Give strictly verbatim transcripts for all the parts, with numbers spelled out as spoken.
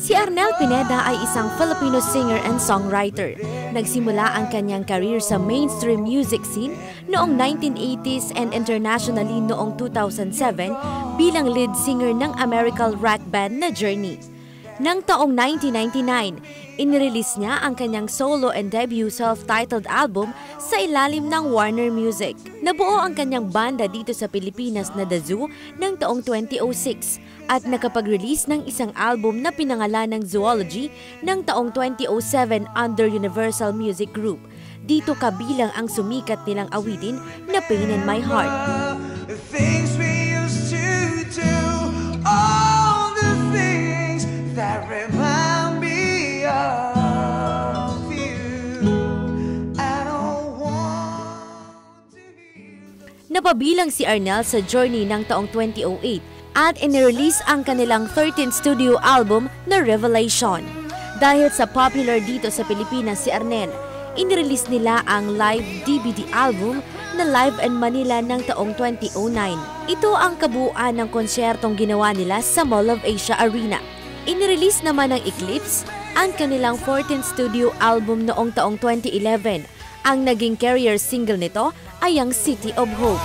Si Arnel Pineda ay isang Filipino singer and songwriter. Nagsimula ang kanyang career sa mainstream music scene noong nineteen eighties and internationally noong two thousand seven bilang lead singer ng American rock band na Journey. Nang taong nineteen ninety-nine, inirelease niya ang kanyang solo and debut self-titled album sa ilalim ng Warner Music. Nabuo ang kanyang banda dito sa Pilipinas na The Zoo ng taong twenty oh six at nakapag-release ng isang album na pinangalan ng Zoology ng taong twenty oh seven under Universal Music Group. Dito kabilang ang sumikat nilang awitin na Pain in My Heart. Things we used to do, all the things that remind me of you. I don't want to hear. Napabilang si Arnel sa Journey ng taong twenty oh eight at inirelease ang kanilang thirteenth studio album na Revelation. Dahil sa popular dito sa Pilipinas si Arnel, inirelease nila ang live D V D album na Live in Manila ng taong twenty oh nine. Ito ang kabuuan ng konsyertong ginawa nila sa Mall of Asia Arena. Inirelease naman ng Eclipse ang kanilang fourteenth studio album noong taong twenty eleven. Ang naging career single nito ay ang City of Hope.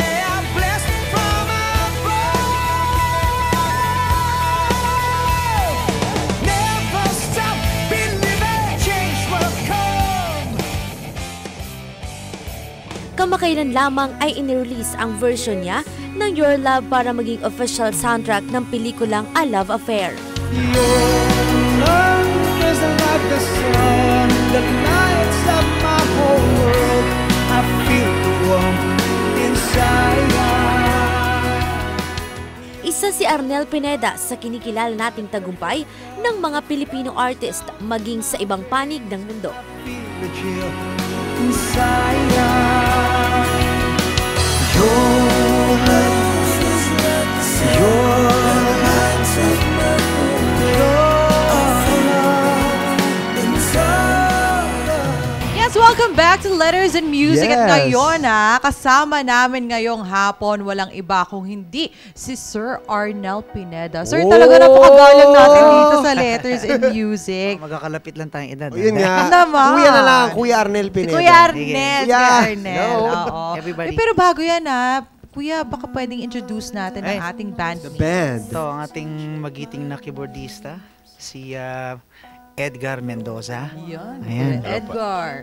Kamakailan lamang ay inirelease ang version niya ng Your Love para maging official soundtrack ng pelikulang A Love Affair. Your love is like the sun that lights up my whole world. I feel the warmth inside. Isa si Arnel Pineda sa kinikilala nating tagumpay ng mga Pilipino artist maging sa ibang panig ng mundo. Feel the chill inside. Your love is like the sun. Your lights up my whole world. Yes, welcome back to Letters and Music. Yes. At ngayon, ah, kasama namin ngayong hapon, walang iba kung hindi si Sir Arnel Pineda. Sir, Oh! talaga napakagalang natin dito sa Letters and Music. Magkakalapit lang tayong edad. O, yun nga. Naman. Kuya na lang, Kuya Arnel Si Pineda. Kuya Arnel. Kuya. Kuya Arnel. Hello. Oo. Everybody. Eh, pero bago yan, ah, Kuya, baka pwedeng introduce natin ang Ay. ating band. The band. Ito ang ating magiting na keyboardista, si uh, Edgar Mendoza. Yan. Ayan. Kuya Edgar.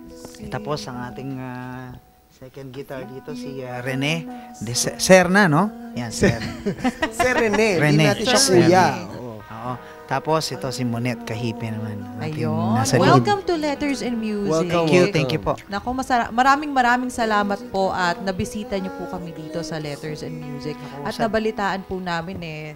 Tapos ang ating uh, second guitar dito, si uh, Rene de Se- Serna, no? Yan, Serna. Si Rene. Hindi Rene. natin siya Sir kuya. Rene. Oo. Oo. Tapos ito si Monet Kahipe naman. ating Ayun. nasa lead. Welcome to Letters and Music. Welcome, Thank you, welcome. thank you po. Naku, masara- maraming maraming salamat po at nabisita niyo po kami dito sa Letters and Music. At sa- nabalitaan po namin eh,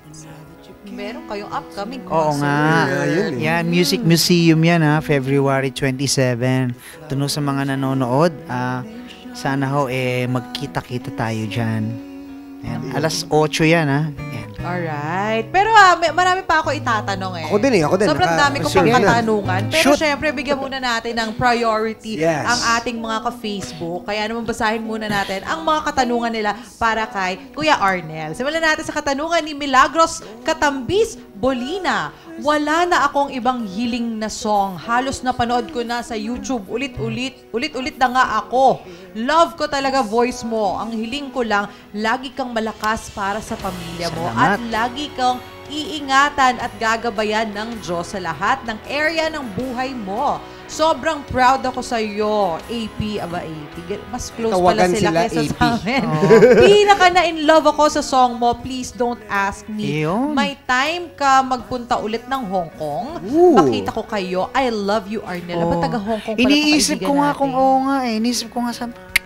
meron kayong upcoming Oo concert. nga. Yeah, yun eh. Yan, Music Museum yan ha, February twenty-seven. Tuno sa mga nanonood, ah, sana ho eh magkita-kita tayo dyan. Yan, alas otso yan ha. Yan. Alright. Pero ah, may, marami pa ako itatanong eh. Ako din eh, ako din. Sobrang Naka- dami ko sure pang yan. katanungan. Pero Shoot. syempre, bigyan muna natin ng priority Yes. ang ating mga ka-Facebook. Kaya naman basahin muna natin ang mga katanungan nila para kay Kuya Arnel. Simulan natin sa katanungan ni Milagros Katambis Bolina. Wala na akong ibang hiling na song. Halos napanood ko na sa YouTube. Ulit-ulit. Ulit-ulit na nga ako. Love ko talaga voice mo. Ang hiling ko lang, lagi kang malakas para sa pamilya mo. Salamat. At lagi kang iingatan at gagabayan ng Diyos sa lahat ng area ng buhay mo. Sobrang proud ako sa iyo, A P, aba A P. Mas close pala Tawagan sila sila kaysa A P. sa amin. Pinaka na in love ako sa song mo, Please Don't Ask Me. Yun. May time ka magpunta ulit ng Hong Kong. Ooh. Makita ko kayo. I love you, Arnel. Aba, taga Hong Kong pala Iniisip ko nga kaibigan kung natin. oo nga eh. Iniisip ko nga sa...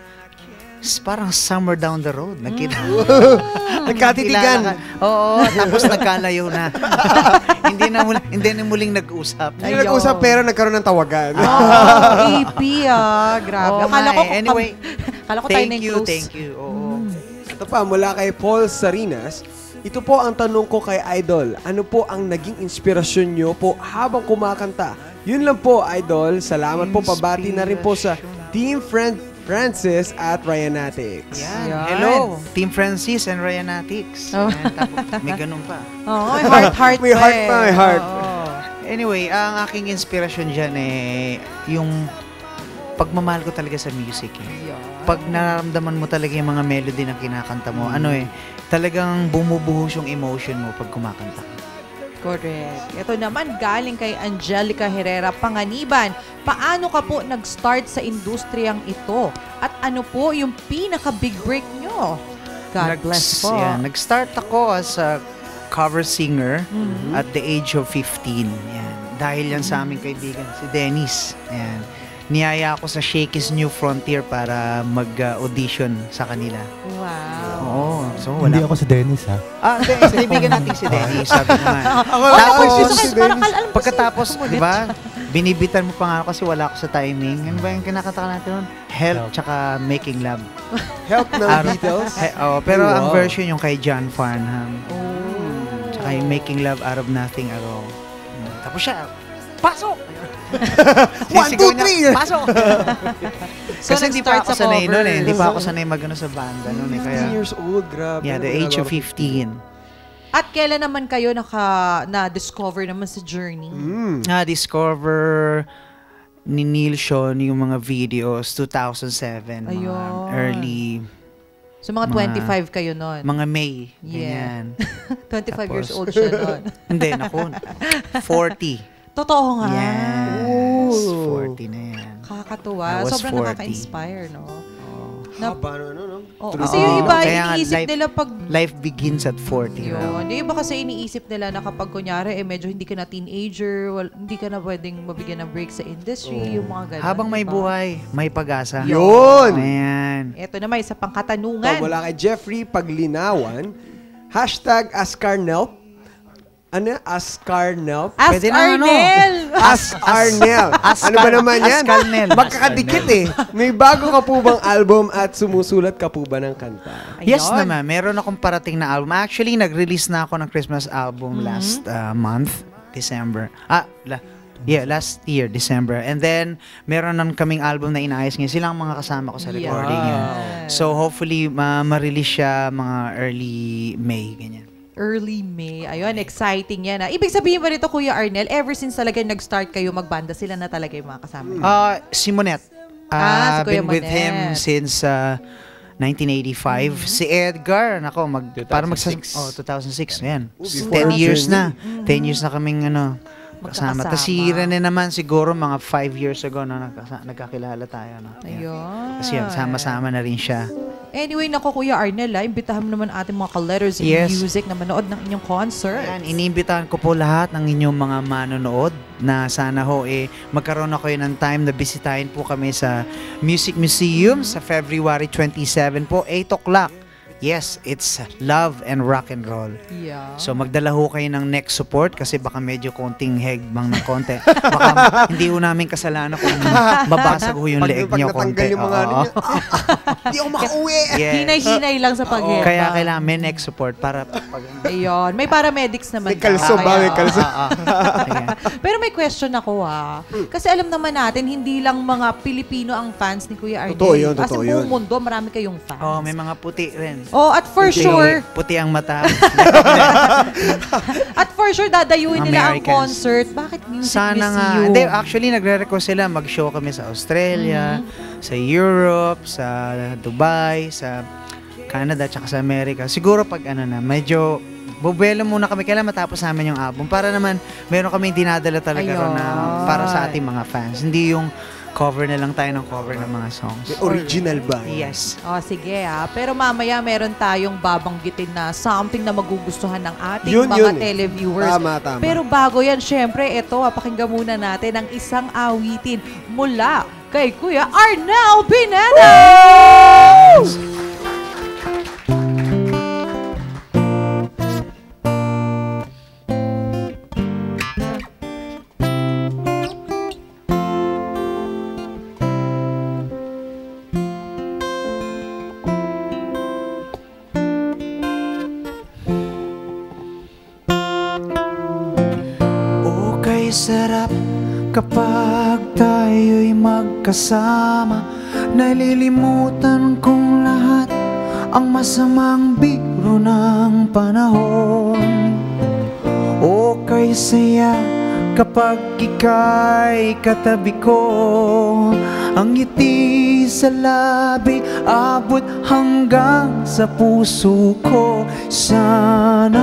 s- Parang somewhere down the road. Nakita. Nagkatitigan. Kilala ka. Oo, tapos nagkalayo na. hindi na muli, hindi na muling nag-usap. Hindi nag-usap pero nagkaroon ng tawagan. Oh, A P ah. Grabe. Oo Akala nga ko, eh. Anyway, akala ko tayo na thank you, close. thank you. Oo. Ito pa, mula kay Paul Sarinas. Ito po ang tanong ko kay Idol. Ano po ang naging inspirasyon nyo po habang kumakanta? Yun lang po, Idol. Salamat po. Pabati na rin po sa Team Friend Francis at Ryanatics. Yan. Yan. Hello, Team Francis and Ryanatics. Oh. Yan, tapos may ganun pa. Oo, may heart, heart May pa heart eh. pa, may heart. Oo. Anyway, ang aking inspirasyon dyan eh, yung pagmamahal ko talaga sa music eh. Pag nararamdaman mo talaga yung mga melody na kinakanta mo, ano eh, talagang bumubuhos yung emotion mo pag kumakanta ka. Correct. Ito naman galing kay Angelica Herrera Panganiban. Paano ka po nag-start sa industriyang ito? At ano po yung pinaka-big break nyo? God Nags- bless po. Yeah, nag-start ako as a cover singer Mhm. at the age of fifteen. Yan. Dahil yan sa aming kaibigan, si Dennis. Yan. Niyaya ako sa Shakey's New Frontier para mag-audition sa kanila. Wow. Oo. So, wala. Hindi ako si Dennis, ha? Ah, hindi. Kaibigan natin si Dennis. Sabi ko nga. Ako Oh, lang tapos, ako gusto si kayo, parang Dennis. alam ko Pagkatapos, si- di ba, binibitan mo pa nga ako kasi wala ako sa timing. Ano ba yung kinakanta ka natin nun? Help, Help. tsaka Making Love. Help ng Araw- Beatles. Eh, oh, pero Wow. ang version yung kay John Farnham. Oh. Tsaka yung Making Love Out of Nothing at all. Mm, Tapos siya, pasok! One, Sisigaw two, niya, three! Pasok! So, Kasi hindi pa nag-start ako sa sanay nun eh. Hindi pa ako covers. sanay magano sa banda nun eh. fifteen Kaya, years old, grabe. yeah, the age of fifteen. At kailan naman kayo naka, na-discover naman sa journey? Mm. Na-discover ni Neil Sean yung mga videos two thousand seven. Mga Ayun. early, So, mga Mga- twenty-five kayo nun. mga May. Yeah. Ganyan. twenty-five years Tapos- old siya nun. Hindi, naku. forty. Totoo nga. Yes. forty na yan. Kakatuwa. I was Sobrang forty. nakaka-inspire, no? Oh. Na, Haba no, no, no? oh, True. kasi yung Oo, iba, kaya nga, iniisip life- nila pag... Life begins at forty. Yun. raw. Yung iba kasi iniisip nila na kapag kunyari, eh, medyo hindi ka na teenager, wal, hindi ka na pwedeng mabigyan ng break sa industry, yung mga ganun. Habang may diba? buhay, may pag-asa. Yun! Ayan. Ito naman, isa pang Ito, katanungan. mula kay Jeffrey Paglinawan. Hashtag AskArnel. Ano? AskArnel? Ask Pwede na, ano? Arnel! Ask Arnel. Ask Ano ba Ar- naman yan? Ask Arnel. Magkakadikit eh. May bago ka po bang album at sumusulat ka po ba ng kanta? Yes Ayun. naman, meron akong parating na album. Actually, nag-release na ako ng Christmas album Mm-hmm. last uh, month, December. Ah, la, yeah, last year, December. And then, meron nang kaming album na inaayos ngayon. Silang mga kasama ko sa recording Yeah. yun. So, hopefully, ma- ma-release siya mga early May, ganyan. Early May. Ayun, exciting yan. Ah. Ibig sabihin ba nito, Kuya Arnel, ever since talaga nag-start kayo magbanda, sila na talaga yung mga kasama niyo? Uh, si Monet. Ah, si I've Kuya been with him Monet. since uh, nineteen eighty-five. Si Edgar, nako, mag, para magsa... two thousand six. Oh, two thousand six. Yan. Oh, before ten our years journey. na. ten years na kaming ano, kasama. Magkakasama. Tapos si Rene naman siguro mga five years ago na nagkasa- nagkakilala tayo. No? Yan. Ayun. Kasi yan, sama-sama na rin siya. Anyway, nako Kuya Arnel, ah, imbitahan mo naman ating mga ka-letters in Yes. music na manood ng inyong concert. Yan, iniimbitahan ko po lahat ng inyong mga manonood na sana ho eh magkaroon na kayo ng time na bisitahin po kami sa Music Museum sa February twenty-seven po, eight o'clock. Yes, it's love and rock and roll. Yeah. So magdala ho kayo ng neck support kasi baka medyo konting hegbang ng konti. Baka hindi ho namin kasalanan kung babasag ho yung Pag, leeg pag niyo natanggal konti. yung mga ano Oo. niya, Hindi ako makauwi. Yes. Hinay-hinay lang sa pag Kaya kailangan may neck support para pag Ayun. May paramedics naman. May kalso daw, ba? May kaya- kalso. Ah, ah. Ayan. Pero may question ako ah. Kasi alam naman natin, hindi lang mga Pilipino ang fans ni Kuya Arnel. Totoo yun, Kasi totoo buong yun. mundo, marami kayong fans. Oh, may mga puti rin. Oh, at for Puti- sure, Puti ang mata. at for sure, dadayuin nila ang Americans. concert. Bakit Music Sana nga. Museum? Hindi, actually, nagre-request sila. Mag-show kami sa Australia, Mm-hmm. sa Europe, sa Dubai, sa Canada, tsaka sa America. Siguro pag ano na, medyo bubelo muna kami. Kailan matapos namin yung album. Para naman, meron kami dinadala talaga ron na para sa ating mga fans. Hindi yung cover na lang tayo ng cover ng mga songs. May original ba? Yes. Oh, sige ah. Pero mamaya meron tayong babanggitin na something na magugustuhan ng ating Yun, mga yun eh. televiewers. Tama, tama. Pero bago yan, syempre, ito, ah, pakinggan muna natin ang isang awitin mula kay Kuya Arnel Pineda! O kay sarap kapag tayo'y magkasama. Nalilimutan kong lahat ang masamang biro ng panahon. O kay saya kapag ika'y katabi ko. Ang ngiti sa labi abot hanggang sa puso ko. Sana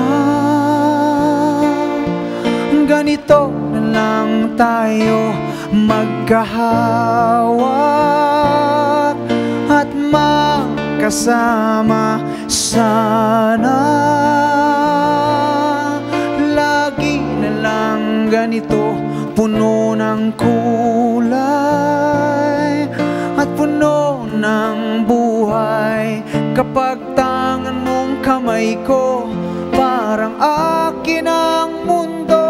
ganito na lang tayo magkahawak at magkasama. Sana lagi na lang ganito, puno ng kulay at puno ng buhay. Kapag tangan mong kamay ko, parang akin ang mundo.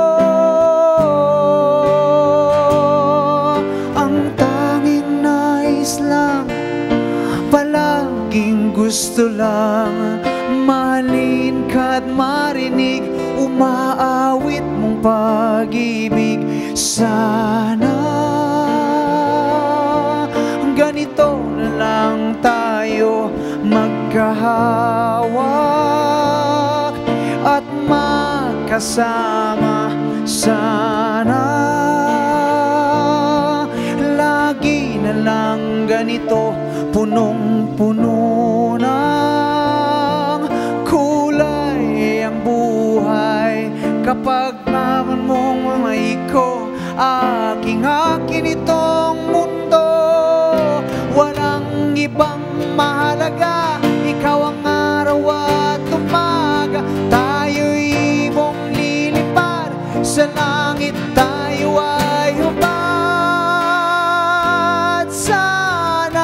Ang tanging nais lang, palaging gusto lang, mahalin ka't marinig umaawit mong pag-ibig. Sana ganito na lang tayo magkahawak at magkasama. Sana lagi na lang ganito, punong-puno ng kulay ang buhay. Kapag naman mong mamay ko, aking-akin itong mundo. Walang ibang mahalaga, ikaw ang araw at umaga. Tayo'y mong lilipad, sa langit tayo ay hubad. Sana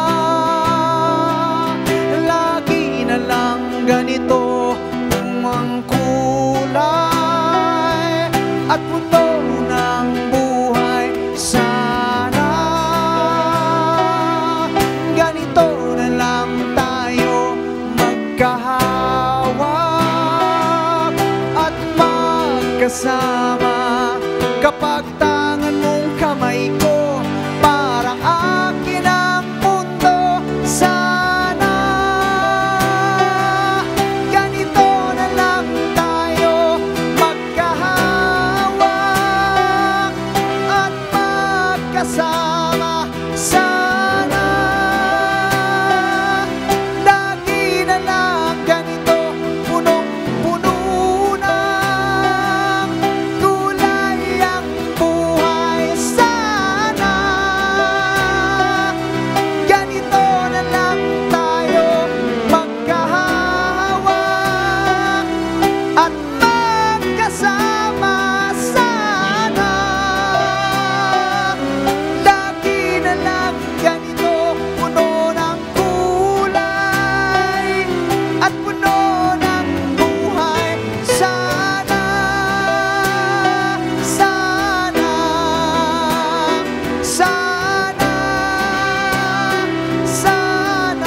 lagi na lang ganito, ang kulay at puno ng buhay. Sana ganito na lang tayo magkahawak at magkasama. Kapag tangan mong kamay ko, parang akin ang mundo. Sana ganito na lang tayo magkahawak at magkasama. Sana lagi na lang ganito, punong-puno ng kulay ang buhay. Sana ganito na lang tayo magkahawak at magkasama. Sana lagi na lang ganito, puno ng kulay at puno ng buhay. Sana, sana, sana, sana.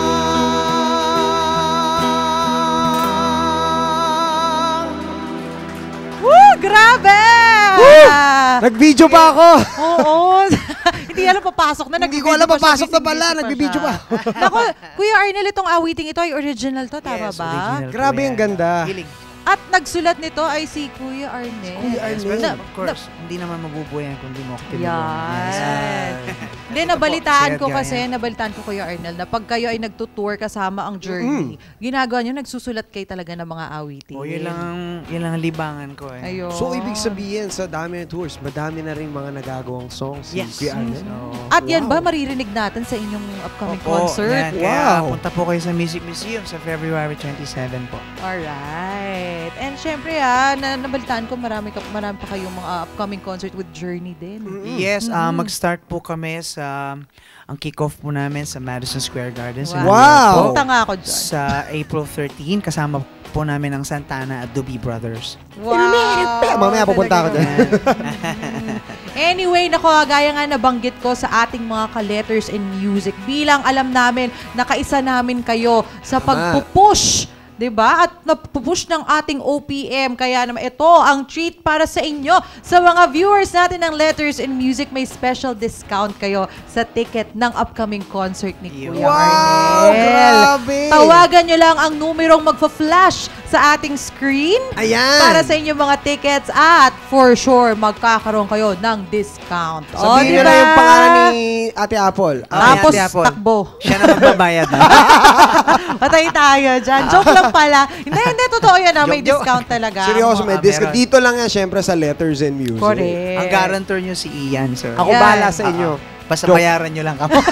Woo! Grabe! Nag-video pa ako! Oo. Hindi alam, papasok na. Hindi ko Nagbibideo alam, pa siya, papasok na pala. gising-gising Nagbibideo siya. Naku, Kuya Arnel, itong awiting ito ay original to, tama Yes, ba? original po Grabe, yan. ang ganda. Hiling. At nagsulat nito ay si Kuya Arnel. Kuya Yes, Arnel. well, of course, hindi naman mabubuhay yan kung di mo ako tinulungan. Yan. Hindi, nabalitaan Ito ko po, si kasi, Edgar yan. nabalitaan ko Kuya Arnel, na pag kayo ay nagtutour kasama ang journey, ginagawa nyo, nagsusulat kayo talaga ng mga awitin. O, yun lang, ang- yun lang ang libangan ko eh. Ayun. So, ibig sabihin, sa dami ng tours, madami na rin mga nagagawang songs si Yes. Kuya Arnel. So, At yan Wow. ba, maririnig natin sa inyong upcoming opo, concert? yan. Kaya Wow. punta po kayo sa Music Museum sa February twenty-seven po. Alright. And syempre ah, na nabalitaan ko marami, ka, marami pa kayong mga upcoming concert with Journey din. Yes, ah, mag-start po kami sa, ang kick-off po namin sa Madison Square Garden. sa Wow. New York po. Punta nga ako dyan. Sa April thirteenth, kasama po namin ang Santana at Doobie Brothers. Wow! Mamaya pupunta ako dyan. Anyway, nako, gaya nga nabanggit ko sa ating mga ka-letters in music, bilang alam namin, nakaisa namin kayo sa pagpupush, diba? At napupush ng ating O P M. Kaya naman ito ang treat para sa inyo. Sa mga viewers natin ng Letters in Music, may special discount kayo sa ticket ng upcoming concert ni Kuya Wow! Arnel. grabe! Tawagan nyo lang ang numerong magfa-flash sa ating screen Ayan! para sa inyong mga tickets at for sure, magkakaroon kayo ng discount. O, Sabihin nyo diba? na yung pangalan ni Ate Apple. Ah, Tapos, Ate Apple. takbo. Siya na magbabayad na. Patay tayo dyan. Joke lang pala. Hindi, hindi. Totoo yan. ah. May Joke, joke. discount talaga. Seryoso, may Ah, discount. meron. Dito lang yan, syempre, sa Letters and Music. Correct. Ang guarantor nyo si Ian, sir. Ako Yan. bahala sa inyo. Basta Joke. bayaran nyo lang kamo.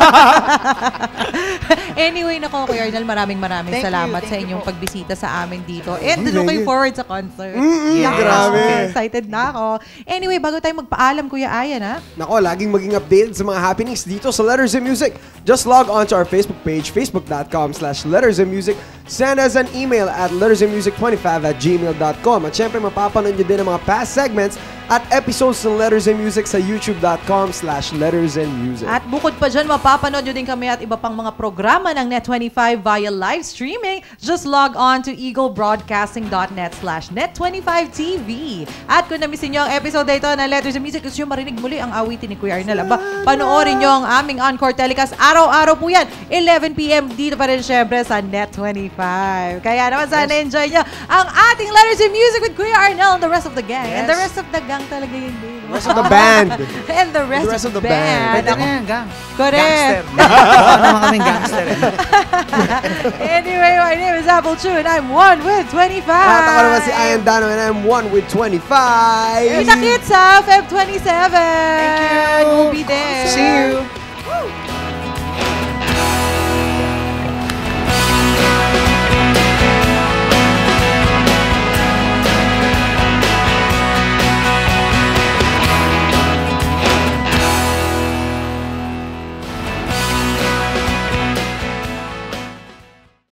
Anyway, nako, Kuya Arnel, maraming maraming Thank you, salamat thank sa you inyong po. pagbisita sa amin dito. And Thank looking you. forward sa concert. Mm-mm, Yes. grabe. Okay, excited na ako. Anyway, bago tayo magpaalam, Kuya Ayan, ha? Nako, laging maging updated sa mga happenings dito sa Letters and Music. Just log on to our Facebook page, facebook.com slash letters and music. Send us an email at lettersandmusic twenty-five at gmail dot com. At syempre, mapapanood nyo din ang mga past segments at episodes ng Letters and Music sa youtube.com slash letters and music. At bukod pa dyan, mapapanood nyo din kami at iba pang mga programa ng net twenty-five via live streaming. Just log on to eaglebroadcasting.net slash net25tv. At kung namisin nyo ang episode na ito ng Letters and Music, gusto nyo marinig muli ang awitin ni Kuya Arnel, aba, panoorin nyo ang aming encore telecast. Araw-araw po yan, eleven p.m. dito pa rin syempre sa net twenty-five. Kaya naman sana enjoy nyo ang ating Letters and Music with Kuya Arnel and the rest of the gang. And the rest of the gang talaga yun din. The rest of the band. And the rest, The rest of of the the band. band. Pwede na yan, gang. Correct. Gangster. Baka naman kaming gangster. Eh. Anyway, my name is Apple Chu and I'm one with twenty-five. At ako naman si Ian Dano and I'm one with twenty-five. Kita-kits sa Feb twenty-seven. Thank you. We'll be there. See you.